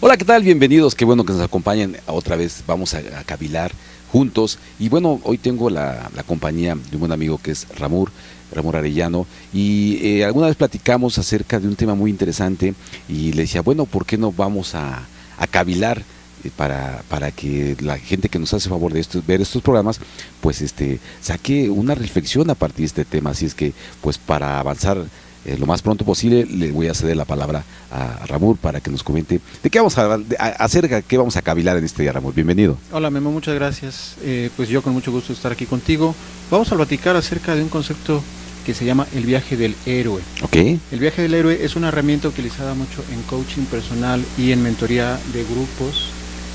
Hola, ¿qué tal? Bienvenidos, qué bueno que nos acompañen. Otra vez vamos a cavilar juntos. Y bueno, hoy tengo la compañía de un buen amigo que es Ramur Arellano. Y alguna vez platicamos acerca de un tema muy interesante y le decía, bueno, ¿por qué no vamos a cavilar? Para que la gente que nos hace favor de ver estos programas, pues saque una reflexión a partir de este tema. Así es que, pues para avanzar lo más pronto posible, le voy a ceder la palabra a Ramur para que nos comente de qué vamos acerca de qué vamos a cavilar en este día. Ramur, bienvenido. Hola Memo, muchas gracias. Pues yo con mucho gusto estar aquí contigo. Vamos a platicar acerca de un concepto que se llama el viaje del héroe. Okay. El viaje del héroe es una herramienta utilizada mucho en coaching personal y en mentoría de grupos.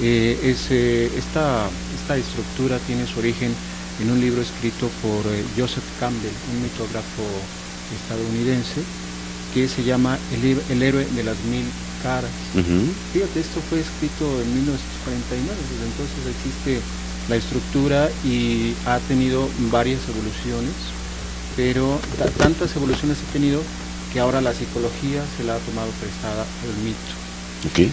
Esta estructura tiene su origen en un libro escrito por Joseph Campbell, un mitógrafo estadounidense, que se llama El héroe de las mil caras. Fíjate, esto fue escrito en 1949, desde entonces existe la estructura y ha tenido varias evoluciones, pero tantas evoluciones ha tenido que ahora la psicología se la ha tomado prestada al mito. Okay.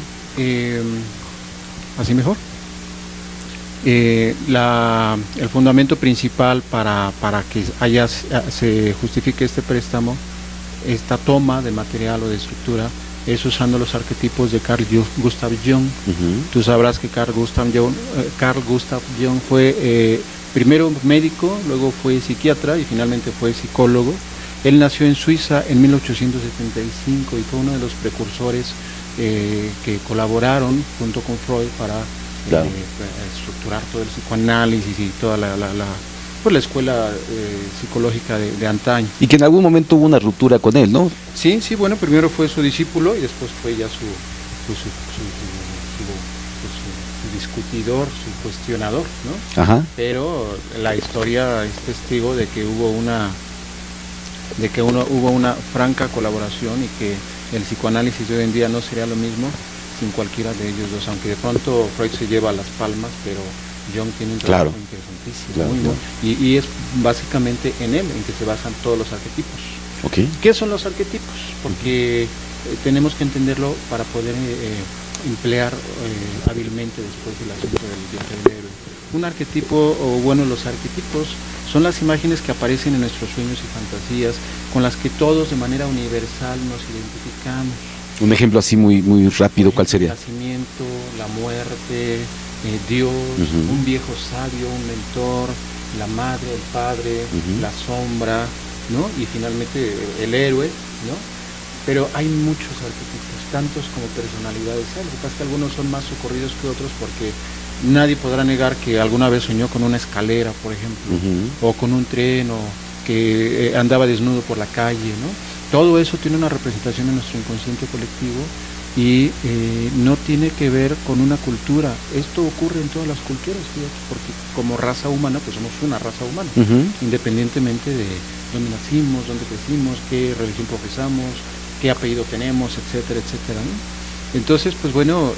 ¿Así mejor? El fundamento principal para que se justifique este préstamo, esta toma de material o de estructura, es usando los arquetipos de Carl Gustav Jung. Tú sabrás que Carl Gustav Jung fue primero médico, luego fue psiquiatra y finalmente fue psicólogo. Él nació en Suiza en 1875 y fue uno de los precursores que colaboraron junto con Freud para estructurar todo el psicoanálisis y toda la escuela psicológica de antaño. Y que en algún momento hubo una ruptura con él, ¿no? Sí, bueno, primero fue su discípulo y después fue ya su discutidor, su cuestionador, ¿no? Ajá. Pero la historia es testigo de que hubo una franca colaboración y que el psicoanálisis de hoy en día no sería lo mismo sin cualquiera de ellos dos, aunque de pronto Freud se lleva las palmas, pero Jung tiene un trabajo interesantísimo, y es básicamente en él en que se basan todos los arquetipos. Okay. ¿Qué son los arquetipos? Porque tenemos que entenderlo para poder emplear hábilmente después del asunto del viaje del héroe. Un arquetipo, los arquetipos son las imágenes que aparecen en nuestros sueños y fantasías, con las que todos de manera universal nos identificamos. Un ejemplo así muy rápido, ¿cuál sería? El nacimiento, la muerte, Dios, un viejo sabio, un mentor, la madre, el padre, la sombra, ¿no? Y finalmente el héroe, ¿no? Pero hay muchos arquetipos, tantos como personalidades. Lo que pasa es que algunos son más socorridos que otros porque nadie podrá negar que alguna vez soñó con una escalera, por ejemplo, o con un tren, o que andaba desnudo por la calle, ¿no? Todo eso tiene una representación en nuestro inconsciente colectivo y no tiene que ver con una cultura. Esto ocurre en todas las culturas, fíjate, porque como raza humana, pues somos una raza humana, independientemente de dónde nacimos, dónde crecimos, qué religión profesamos, qué apellido tenemos, etcétera, etcétera, ¿no? Entonces, pues bueno,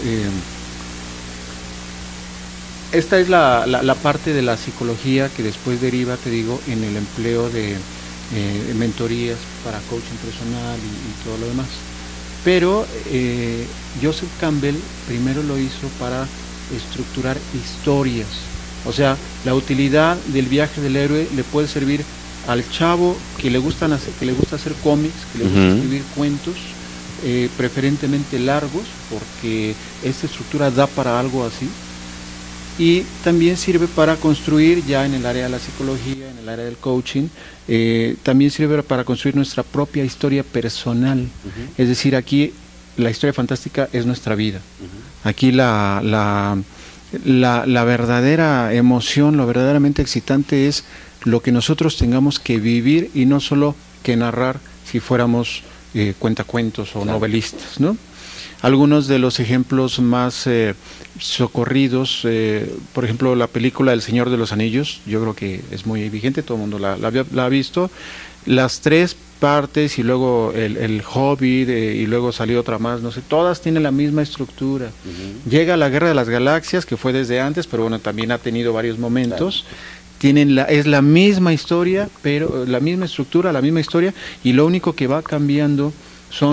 esta es la parte de la psicología que después deriva, te digo, en el empleo de mentorías para coaching personal y todo lo demás. Pero Joseph Campbell primero lo hizo para estructurar historias. O sea, la utilidad del viaje del héroe le puede servir al chavo que le gusta hacer cómics, que le gusta escribir cuentos, preferentemente largos, porque esta estructura da para algo así. Y también sirve para construir, ya en el área de la psicología, en el área del coaching, también sirve para construir nuestra propia historia personal. Es decir, aquí la historia fantástica es nuestra vida. Aquí la verdadera emoción, lo verdaderamente excitante es lo que nosotros tengamos que vivir y no solo que narrar si fuéramos cuentacuentos o novelistas, ¿no? Algunos de los ejemplos más socorridos, por ejemplo, la película El Señor de los Anillos, yo creo que es muy vigente, todo el mundo la ha visto. Las tres partes y luego el Hobbit y luego salió otra más, no sé, todas tienen la misma estructura. Llega la Guerra de las Galaxias, que fue desde antes, pero bueno, también ha tenido varios momentos. Es la misma historia, pero la misma estructura, la misma historia, y lo único que va cambiando son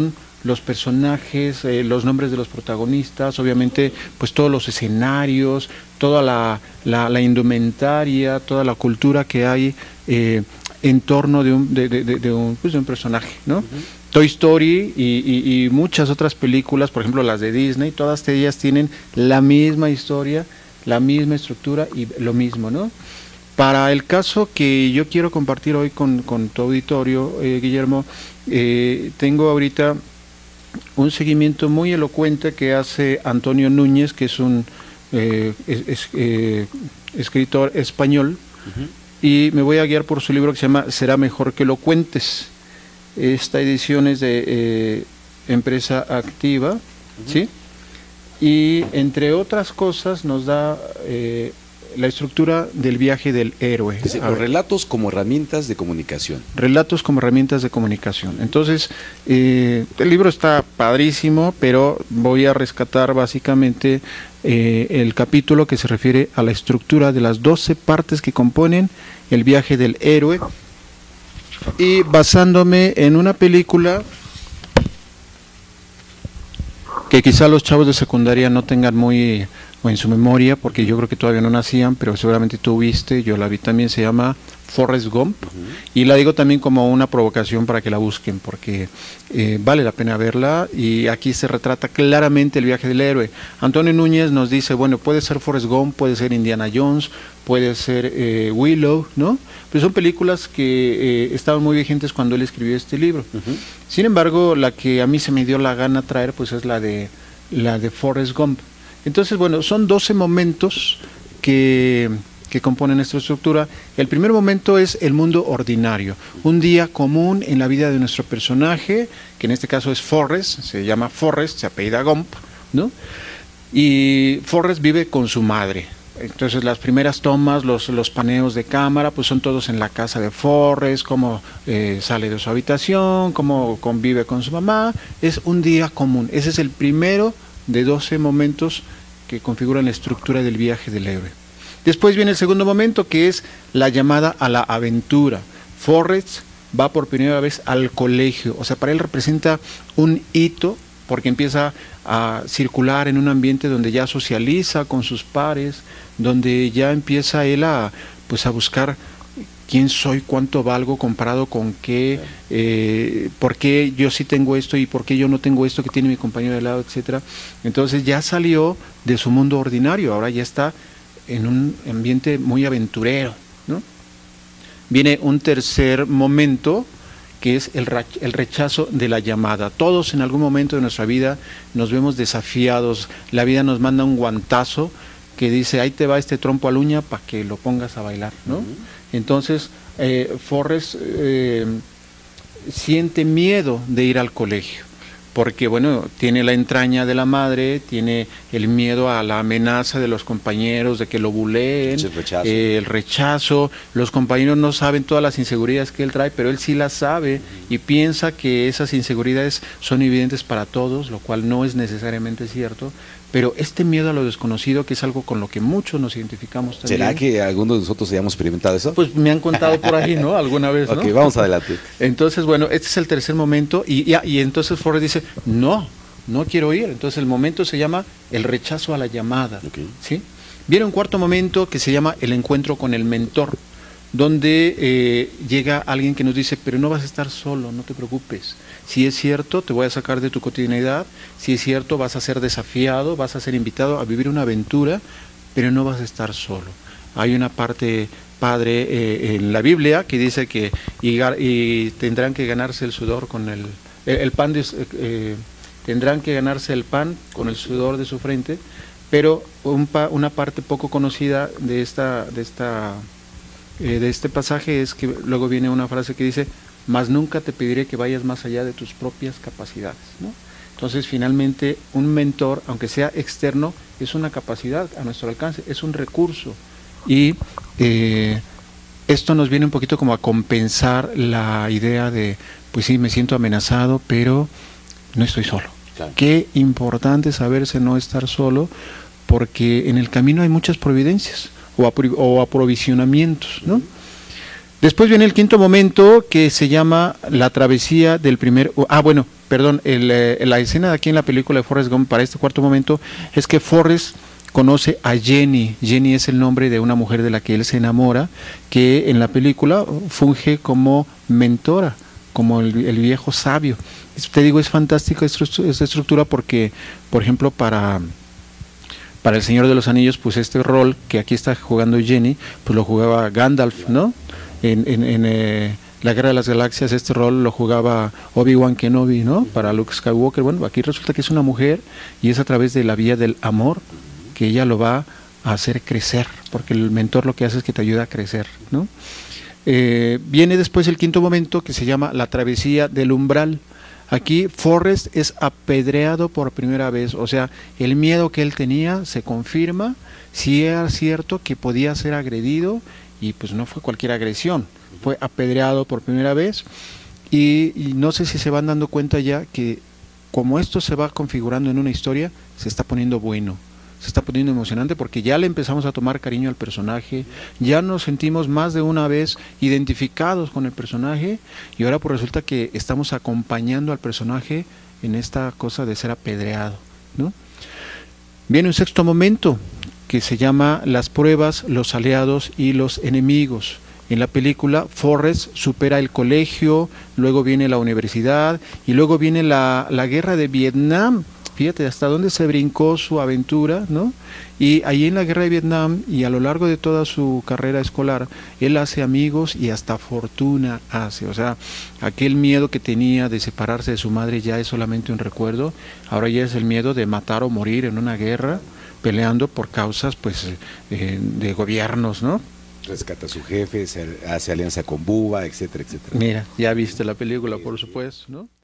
los personajes, los nombres de los protagonistas, obviamente pues todos los escenarios, toda la indumentaria, toda la cultura que hay en torno de un personaje, ¿no? Toy Story y muchas otras películas, por ejemplo las de Disney, todas ellas tienen la misma historia, la misma estructura y lo mismo, ¿no? Para el caso que yo quiero compartir hoy con tu auditorio, Guillermo, tengo ahorita un seguimiento muy elocuente que hace Antonio Núñez, que es un escritor español, y me voy a guiar por su libro que se llama Será mejor que lo cuentes. Esta edición es de Empresa Activa, ¿sí? Y entre otras cosas nos da la estructura del viaje del héroe. Es decir, los relatos como herramientas de comunicación. Relatos como herramientas de comunicación. Entonces, el libro está padrísimo, pero voy a rescatar básicamente el capítulo que se refiere a la estructura de las 12 partes que componen el viaje del héroe, y basándome en una película que quizá los chavos de secundaria no tengan muy o en su memoria, porque yo creo que todavía no nacían, pero seguramente tú viste, yo la vi también, se llama Forrest Gump, y la digo también como una provocación para que la busquen, porque vale la pena verla, y aquí se retrata claramente el viaje del héroe. Antonio Núñez nos dice, bueno, puede ser Forrest Gump, puede ser Indiana Jones, puede ser Willow, ¿no? Pero son películas que estaban muy vigentes cuando él escribió este libro. Sin embargo, la que a mí se me dio la gana traer, pues es la de Forrest Gump. Entonces, bueno, son 12 momentos que componen esta estructura. El primer momento es el mundo ordinario, un día común en la vida de nuestro personaje, que en este caso es Forrest, se llama Forrest, se apellida Gump, ¿no? Y Forrest vive con su madre. Entonces las primeras tomas, los paneos de cámara, pues son todos en la casa de Forrest, cómo sale de su habitación, cómo convive con su mamá. Es un día común. Ese es el primero de 12 momentos que configuran la estructura del viaje del héroe. Después viene el segundo momento, que es la llamada a la aventura. Forrest va por primera vez al colegio, o sea, para él representa un hito, porque empieza a circular en un ambiente donde ya socializa con sus pares, donde ya empieza él a buscar quién soy, cuánto valgo comparado con qué, por qué yo sí tengo esto y por qué yo no tengo esto que tiene mi compañero de lado, etcétera. Entonces ya salió de su mundo ordinario, ahora ya está en un ambiente muy aventurero, ¿no? Viene un tercer momento, que es el rechazo de la llamada. Todos en algún momento de nuestra vida nos vemos desafiados, la vida nos manda un guantazo que dice, ahí te va este trompo al uña para que lo pongas a bailar, ¿no? Entonces, Forrest siente miedo de ir al colegio, porque, bueno, tiene la entraña de la madre, tiene el miedo a la amenaza de los compañeros, de que lo buleen, el rechazo. Los compañeros no saben todas las inseguridades que él trae, pero él sí las sabe y piensa que esas inseguridades son evidentes para todos, lo cual no es necesariamente cierto. Pero este miedo a lo desconocido, que es algo con lo que muchos nos identificamos también. ¿Será que algunos de nosotros hayamos experimentado eso? Pues me han contado por ahí, ¿no? Alguna vez, ¿no? Ok, vamos adelante. Entonces, bueno, este es el tercer momento y entonces Forrest dice, no quiero ir. Entonces el momento se llama el rechazo a la llamada, ¿sí? Viene un cuarto momento que se llama el encuentro con el mentor, donde llega alguien que nos dice, pero no vas a estar solo, no te preocupes. Si es cierto, te voy a sacar de tu cotidianidad, si es cierto, vas a ser desafiado, vas a ser invitado a vivir una aventura, pero no vas a estar solo. Hay una parte padre en la Biblia que dice que y tendrán que ganarse el sudor con el pan, tendrán que ganarse el pan con el sudor de su frente, pero una parte poco conocida de este pasaje es que luego viene una frase que dice, mas nunca te pediré que vayas más allá de tus propias capacidades, ¿no? Entonces, finalmente, un mentor, aunque sea externo, es una capacidad a nuestro alcance, es un recurso. Y esto nos viene un poquito como a compensar la idea de, pues sí, me siento amenazado, pero no estoy solo. Claro. Qué importante saberse no estar solo, porque en el camino hay muchas providencias o aprovisionamientos, ¿no? Después viene el quinto momento, que se llama la travesía del primer... perdón, la escena de aquí en la película de Forrest Gump para este cuarto momento es que Forrest conoce a Jenny. Jenny es el nombre de una mujer de la que él se enamora, que en la película funge como mentora, como el viejo sabio. Te digo, es fantástica esta estructura porque, por ejemplo, para el Señor de los Anillos, pues este rol que aquí está jugando Jenny, pues lo jugaba Gandalf, ¿no? En la Guerra de las Galaxias este rol lo jugaba Obi-Wan Kenobi, ¿no? Para Luke Skywalker. Bueno, aquí resulta que es una mujer y es a través de la vía del amor que ella lo va a hacer crecer, porque el mentor lo que hace es que te ayuda a crecer, ¿no? Viene después el quinto momento que se llama la travesía del umbral. Aquí Forrest es apedreado por primera vez, o sea, el miedo que él tenía se confirma, si era cierto que podía ser agredido, y pues no fue cualquier agresión, fue apedreado por primera vez, y no sé si se van dando cuenta ya que como esto se va configurando en una historia, se está poniendo bueno, se está poniendo emocionante porque ya le empezamos a tomar cariño al personaje, ya nos sentimos más de una vez identificados con el personaje y ahora pues resulta que estamos acompañando al personaje en esta cosa de ser apedreado, ¿no? Viene un sexto momento que se llama las pruebas, los aliados y los enemigos. En la película Forrest supera el colegio, luego viene la universidad y luego viene la guerra de Vietnam. Fíjate hasta dónde se brincó su aventura, ¿no? Y ahí en la guerra de Vietnam y a lo largo de toda su carrera escolar, él hace amigos y hasta fortuna hace. O sea, aquel miedo que tenía de separarse de su madre ya es solamente un recuerdo. Ahora ya es el miedo de matar o morir en una guerra, peleando por causas, pues, de gobiernos, ¿no? Rescata a su jefe, hace alianza con Bubba, etcétera, etcétera. Mira, ya viste la película, por supuesto, ¿no?